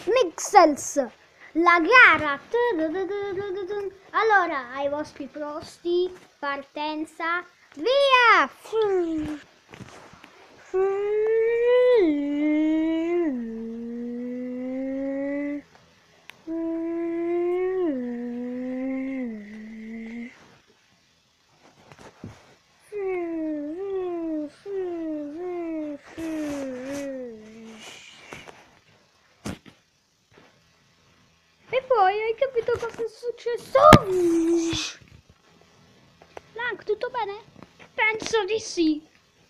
Nixels, la gara. Allora, ai vostri posti, partenza, via. E poi hai capito cosa è successo? Lank, tutto bene? Penso di sì.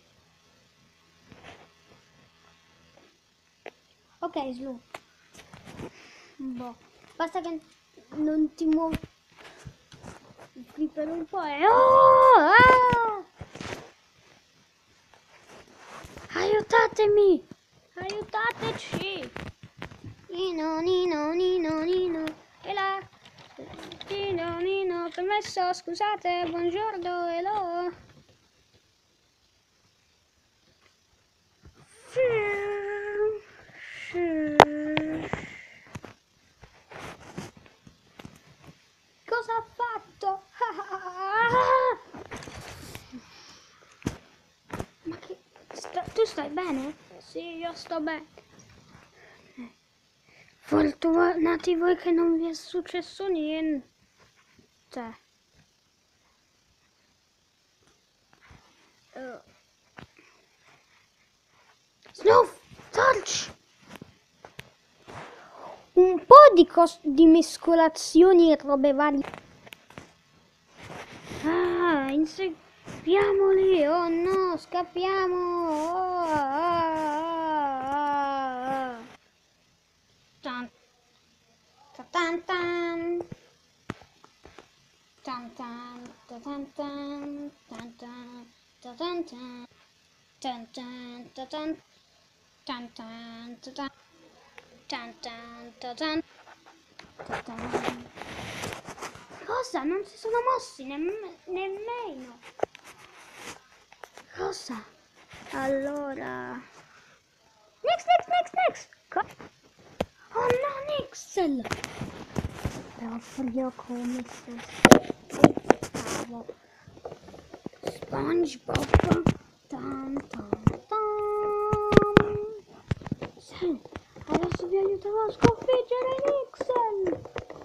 Ok, Slu. Boh, basta che non ti muovi qui per un po'. Aiutatemi! Aiutateci! Nino, Nino, Nino, Nino. E là. Nino, Nino, permesso, scusate, buongiorno, hello. Cosa ha fatto? Ma che... tu stai bene? Sì, io sto bene. Fortunati voi che non vi è successo niente. Snoof, Torch! Un po' di mescolazioni e robe varie. Ah, inseguiamoli! Oh no, scappiamo! Tan tan tan tan tan tan tan tan tan tan tan tan tan tan tan. Cosa? Non si sono mossi nemmeno. Cosa? Allora. Next. Oh no, Nixel! Proprio come se stavo. SpongeBob. Tan tan tan. Sì, adesso vi aiuterò a sconfiggere Nixel!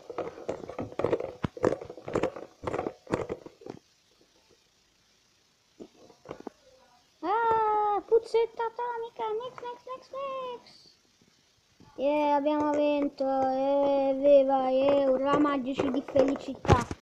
Ah, puzzetta atomica! Next! Yeah, abbiamo vinto! Evviva! Ura magici di felicità!